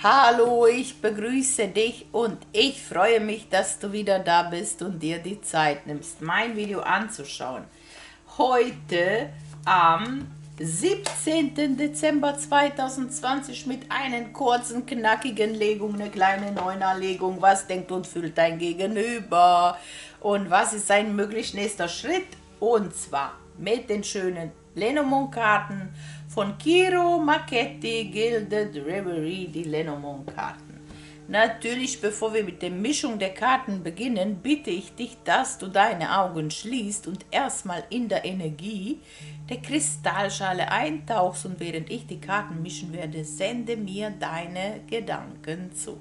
Hallo, ich begrüße dich und ich freue mich, dass du wieder da bist und dir die Zeit nimmst, mein Video anzuschauen. Heute am 17. Dezember 2020 mit einer kurzen, knackigen Legung, eine kleine Neunerlegung. Was denkt und fühlt dein Gegenüber? Und was ist sein möglich nächster Schritt? Und zwar mit den schönen Lenormand-Karten von Kiro Marchetti Gilded Reverie, die Lenormand-Karten. Natürlich, bevor wir mit der Mischung der Karten beginnen, bitte ich dich, dass du deine Augen schließt und erstmal in der Energie der Kristallschale eintauchst, und während ich die Karten mischen werde, sende mir deine Gedanken zu.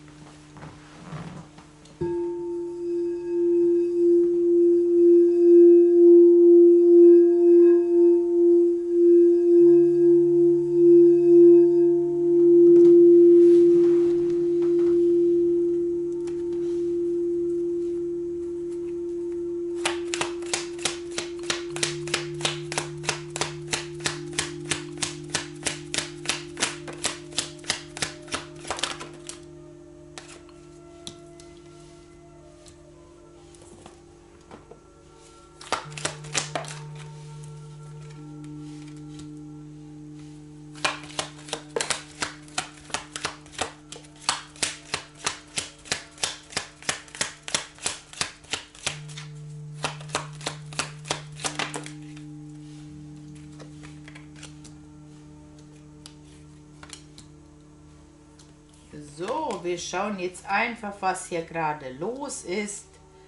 So, wir schauen jetzt einfach, was hier gerade los ist.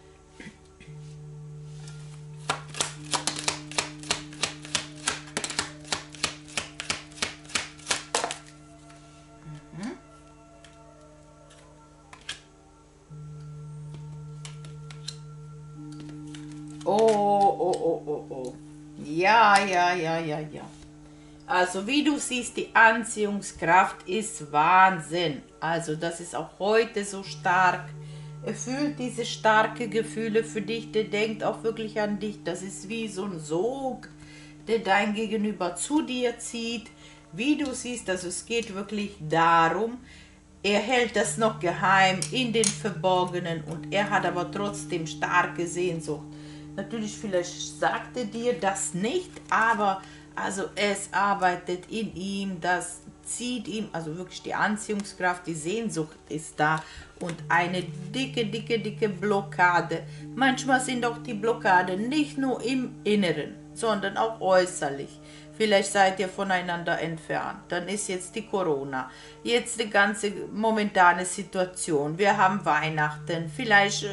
Oh, oh, oh, oh, oh. Ja, ja, ja, ja, ja. Also wie du siehst, die Anziehungskraft ist Wahnsinn. Also das ist auch heute so stark. Er fühlt diese starke Gefühle für dich, der denkt auch wirklich an dich. Das ist wie so ein Sog, der dein Gegenüber zu dir zieht. Wie du siehst, also es geht wirklich darum, er hält das noch geheim in den Verborgenen und er hat aber trotzdem starke Sehnsucht. Natürlich, vielleicht sagt er dir das nicht, aber also es arbeitet in ihm, das zieht ihm, also wirklich die Anziehungskraft, die Sehnsucht ist da und eine dicke, dicke, dicke Blockade. Manchmal sind auch die Blockaden nicht nur im Inneren, sondern auch äußerlich. Vielleicht seid ihr voneinander entfernt. Dann ist jetzt die Corona. Jetzt die ganze momentane Situation. Wir haben Weihnachten. Vielleicht,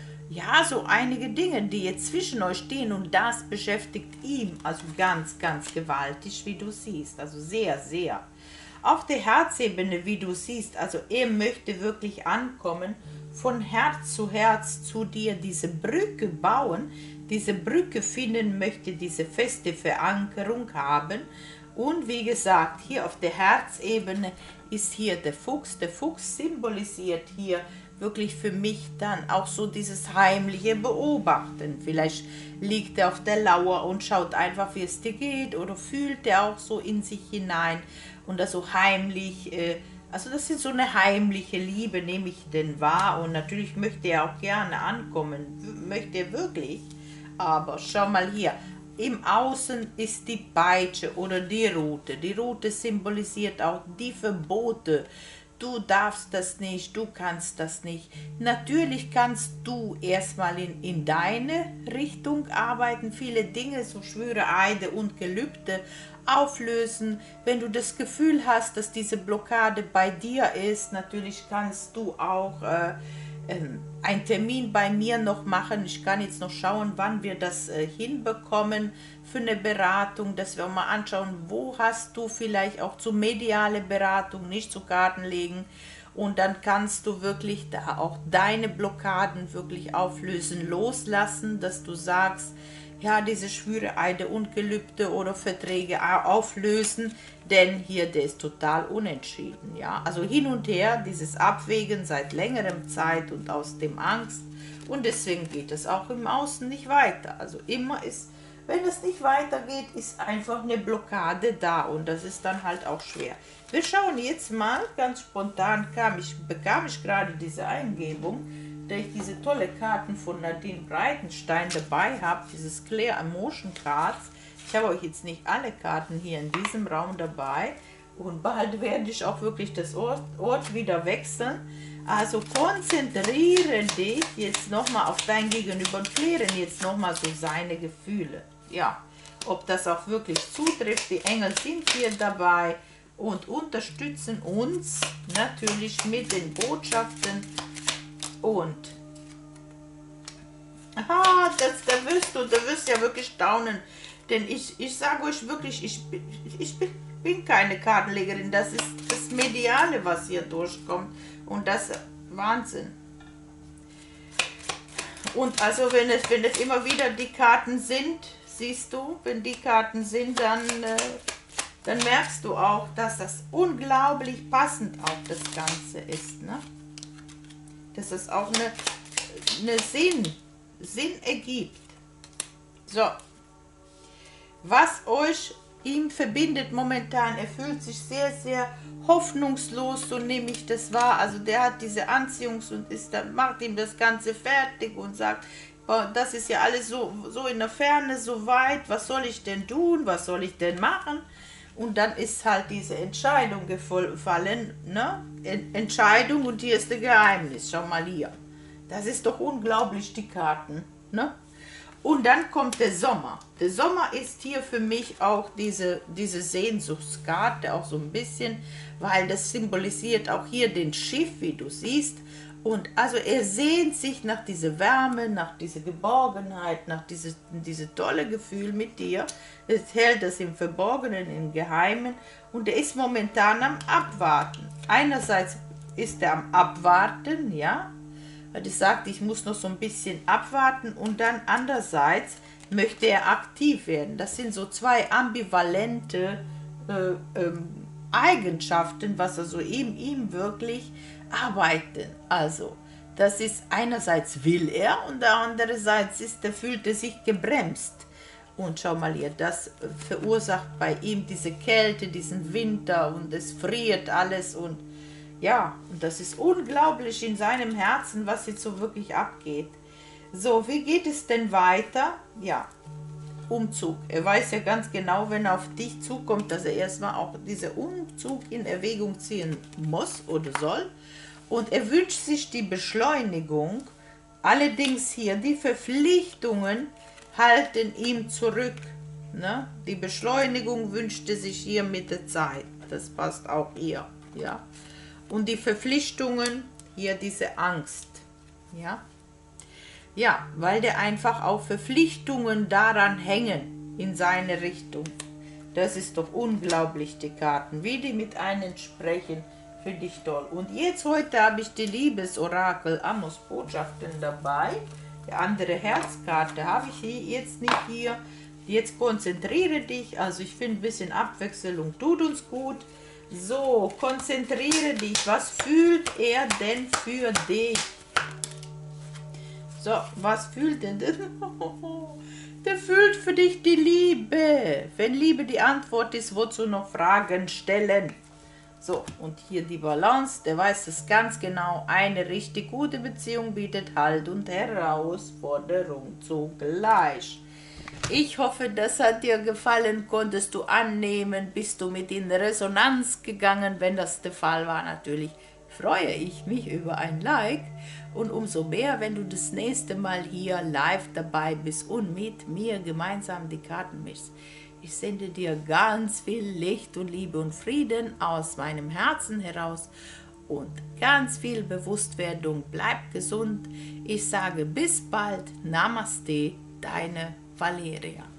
ja, so einige Dinge, die jetzt zwischen euch stehen. Und das beschäftigt ihn also ganz, ganz gewaltig, wie du siehst. Also sehr, sehr. Auf der Herzebene, wie du siehst, also er möchte wirklich ankommen, von Herz zu dir diese Brücke bauen, diese Brücke finden möchte, diese feste Verankerung haben. Und wie gesagt, hier auf der Herzebene ist hier der Fuchs. Der Fuchs symbolisiert hier wirklich für mich dann auch so dieses heimliche Beobachten. Vielleicht liegt er auf der Lauer und schaut einfach, wie es dir geht, oder fühlt er auch so in sich hinein und das so heimlich, also das ist so eine heimliche Liebe, nehme ich denn wahr. Und natürlich möchte er auch gerne ankommen, möchte er wirklich, aber schau mal hier, im Außen ist die Peitsche oder die Rute. Die Rute symbolisiert auch die Verbote. Du darfst das nicht, du kannst das nicht. Natürlich kannst du erstmal in deine Richtung arbeiten, viele Dinge, so Schwüre, Eide und Gelübde auflösen. Wenn du das Gefühl hast, dass diese Blockade bei dir ist, natürlich kannst du auch einen Termin bei mir noch machen. Ich kann jetzt noch schauen, wann wir das hinbekommen für eine Beratung, dass wir mal anschauen, wo hast du vielleicht auch zu mediale Beratung, nicht zu Karten legen. Und dann kannst du wirklich da auch deine Blockaden wirklich auflösen, loslassen, dass du sagst, ja, diese Schwüre, Eide und Gelübde oder Verträge auflösen, denn hier, der ist total unentschieden, ja. Also hin und her, dieses Abwägen seit längerem Zeit und aus dem Angst, und deswegen geht es auch im Außen nicht weiter. Also immer ist Wenn es nicht weitergeht, ist einfach eine Blockade da und das ist dann halt auch schwer. Wir schauen jetzt mal, ganz spontan bekam ich gerade diese Eingebung, da ich diese tolle Karten von Nadine Breitenstein dabei habe, dieses Clear Emotion Cards. Ich habe euch jetzt nicht alle Karten hier in diesem Raum dabei und bald werde ich auch wirklich das Ort wieder wechseln. Also konzentriere dich jetzt nochmal auf dein Gegenüber und klären jetzt nochmal so seine Gefühle. Ja, ob das auch wirklich zutrifft. Die Engel sind hier dabei und unterstützen uns natürlich mit den Botschaften. Und aha, da wirst ja wirklich staunen. Denn ich sage euch wirklich, ich bin keine Kartenlegerin. Das ist das Mediale, was hier durchkommt. Und das Wahnsinn. Und also wenn es immer wieder die Karten sind, siehst du, wenn die Karten sind, dann merkst du auch, dass das unglaublich passend auf das Ganze ist. Ne? Dass es auch eine Sinn ergibt. So. Was euch ihm verbindet momentan, er fühlt sich sehr, sehr hoffnungslos, so nehme ich das wahr. Also der hat diese Anziehungs- und macht ihm das Ganze fertig und sagt, boah, das ist ja alles so in der Ferne, so weit, was soll ich denn tun, was soll ich denn machen? Und dann ist halt diese Entscheidung gefallen, ne? Entscheidung, und hier ist das Geheimnis, schau mal hier. Das ist doch unglaublich, die Karten, ne? Und dann kommt der Sommer. Der Sommer ist hier für mich auch diese Sehnsuchtskarte, auch so ein bisschen, weil das symbolisiert auch hier den Schiff, wie du siehst. Und also er sehnt sich nach dieser Wärme, nach dieser Geborgenheit, nach diese tolle Gefühl mit dir. Es hält das im Verborgenen, im Geheimen, und er ist momentan am Abwarten. Einerseits ist er am Abwarten, ja, weil er sagt, ich muss noch so ein bisschen abwarten, und dann andererseits möchte er aktiv werden. Das sind so zwei ambivalente Eigenschaften, was also ihm wirklich arbeiten. Also, das ist einerseits will er und andererseits fühlt er sich gebremst. Und schau mal hier, das verursacht bei ihm diese Kälte, diesen Winter, und es friert alles, und ja, und das ist unglaublich in seinem Herzen, was jetzt so wirklich abgeht. So, wie geht es denn weiter? Ja, Umzug. Er weiß ja ganz genau, wenn er auf dich zukommt, dass er erstmal auch diesen Umzug in Erwägung ziehen muss oder soll. Und er wünscht sich die Beschleunigung. Allerdings hier, die Verpflichtungen halten ihm zurück. Ne? Die Beschleunigung wünschte sich hier mit der Zeit. Das passt auch hier. Ja? Und die Verpflichtungen, hier diese Angst. Ja? Ja, weil der einfach auch Verpflichtungen daran hängen, in seine Richtung. Das ist doch unglaublich, die Karten, wie die mit einem sprechen, finde ich toll. Und jetzt heute habe ich die Liebesorakel Amos Botschaften dabei. Die andere Herzkarte habe ich jetzt nicht hier. Jetzt konzentriere dich, also ich finde ein bisschen Abwechslung tut uns gut. So, konzentriere dich, was fühlt er denn für dich? So, was fühlt denn das? Der fühlt für dich die Liebe. Wenn Liebe die Antwort ist, wozu noch Fragen stellen? So, und hier die Balance, der weiß es ganz genau. Eine richtig gute Beziehung bietet Halt und Herausforderung zugleich. Ich hoffe, das hat dir gefallen, konntest du annehmen, bist du mit in Resonanz gegangen. Wenn das der Fall war, natürlich freue ich mich über ein Like, und umso mehr, wenn du das nächste Mal hier live dabei bist und mit mir gemeinsam die Karten mischst. Ich sende dir ganz viel Licht und Liebe und Frieden aus meinem Herzen heraus und ganz viel Bewusstwerdung. Bleib gesund. Ich sage bis bald. Namaste, deine Valeria.